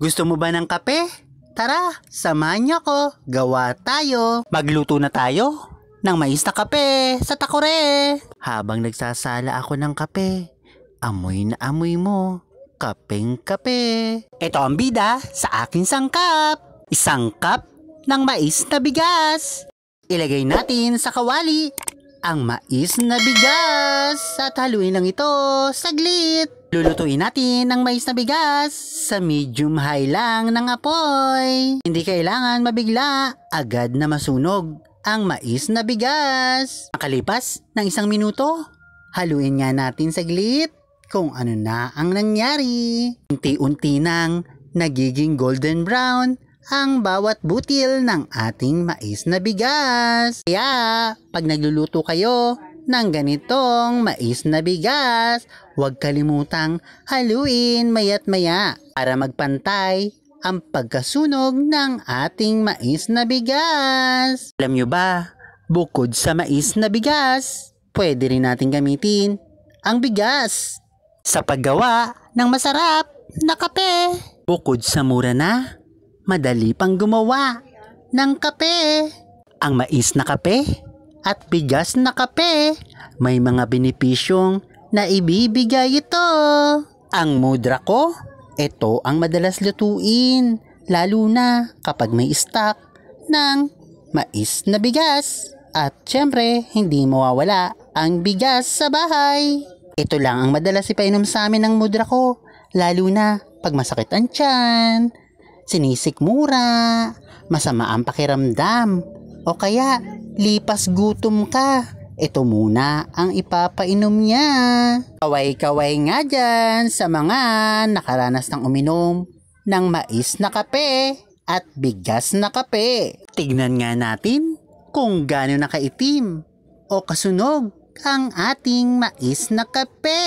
Gusto mo ba ng kape? Tara, samahan niyo ako. Gawa tayo. Magluto na tayo ng mais na kape sa takore. Habang nagsasala ako ng kape, amoy na amoy mo, kapeng kape. Ito ang bida sa aking sangkap. Isang cup ng mais na bigas. Ilagay natin sa kawali ang mais na bigas at haluin lang ito saglit. Lulutuin natin ang mais na bigas sa medium high lang ng apoy. Hindi kailangan mabigla, agad na masunog ang mais na bigas. Makalipas ng 1 minuto, haluin nga natin saglit kung ano na ang nangyari. Unti-unti nang nagiging golden brown ang bawat butil ng ating mais na bigas. Kaya pag nagluluto kayo ng ganitong mais na bigas, huwag kalimutang haluin maya't maya para magpantay ang pagkasunog ng ating mais na bigas. Alam nyo ba, bukod sa mais na bigas, pwede rin natin gamitin ang bigas sa paggawa ng masarap na kape. Bukod sa mura na, madali pang gumawa ng kape. Ang mais na kape at bigas na kape, may mga benepisyong na ibibigay ito. Ang mudra ko, ito ang madalas lutuin, lalo na kapag may stock ng mais na bigas. At syempre, hindi mawawala ang bigas sa bahay. Ito lang ang madalas ipainom sa amin ng mudra ko, lalo na pag masakit ang tiyan, sinisikmura, masama ang pakiramdam, o kaya lipas gutom ka. Ito muna ang ipapainom niya. Kaway-kaway nga dyan sa mga nakaranas ng uminom ng mais na kape at bigas na kape. Tignan nga natin kung gaano nakaitim o kasunog ang ating mais na kape.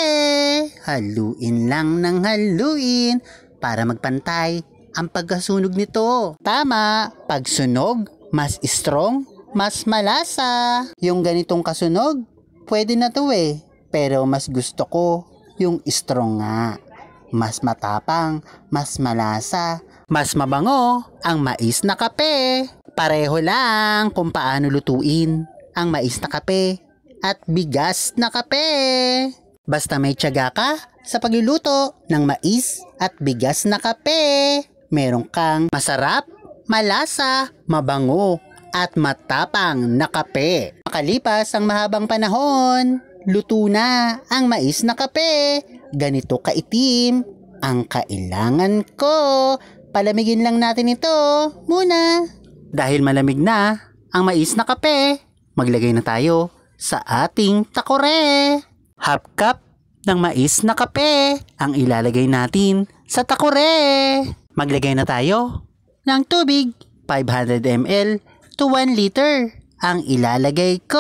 Haluin lang ng haluin para magpantay ang pagkasunog nito. Tama, pagsunog, mas strong, mas malasa. Yung ganitong kasunog, pwede na to eh. Pero mas gusto ko yung strong nga. Mas matapang, mas malasa, mas mabango ang mais na kape. Pareho lang kung paano lutuin ang mais na kape at bigas na kape. Basta may tiyaga ka sa pagluluto ng mais at bigas na kape, meron kang masarap, malasa, mabango, at matapang na kape. Makalipas ang mahabang panahon, luto na ang mais na kape. Ganito kaitim ang kailangan ko. Palamigin lang natin ito muna. Dahil malamig na ang mais na kape, maglagay na tayo sa ating takore. Half cup ng mais na kape ang ilalagay natin sa takore. Maglagay na tayo ng tubig, 500 ml to 1 liter ang ilalagay ko.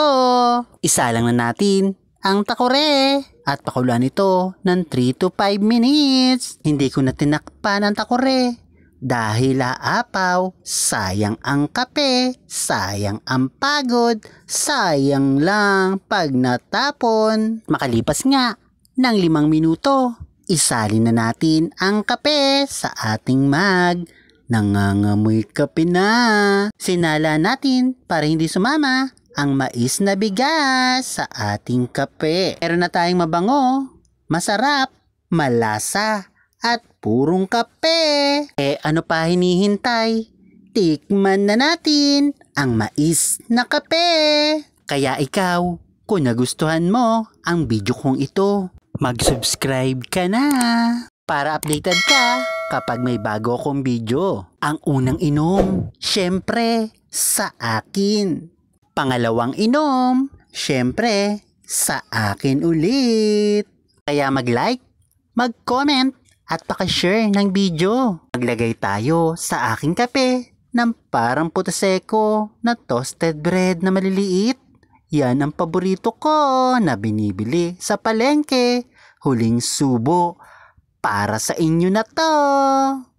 Isa lang na natin ang takore at pakuluan ito ng 3 to 5 minutes. Hindi ko na tinakpan ang takore dahil aapaw. Sayang ang kape, sayang ang pagod, sayang lang pag natapon. Makalipas nga ng 5 minuto, isalin na natin ang kape sa ating mug. Nangangamoy kape na. Sinala natin para hindi sumama ang mais na bigas sa ating kape. Meron na tayong mabango, masarap, malasa, at purong kape. Ano pa hinihintay? Tikman na natin ang mais na kape. Kaya ikaw, kung nagustuhan mo ang video kong ito, mag-subscribe ka na para updated ka kapag may bago akong video. Ang unang inom, syempre, sa akin. Pangalawang inom, syempre, sa akin ulit. Kaya mag-like, mag-comment, at pakishare ng video. Maglagay tayo sa aking kape ng parang putaseko na toasted bread na maliliit. Yan ang paborito ko na binibili sa palengke. Huling subo para sa inyo na to.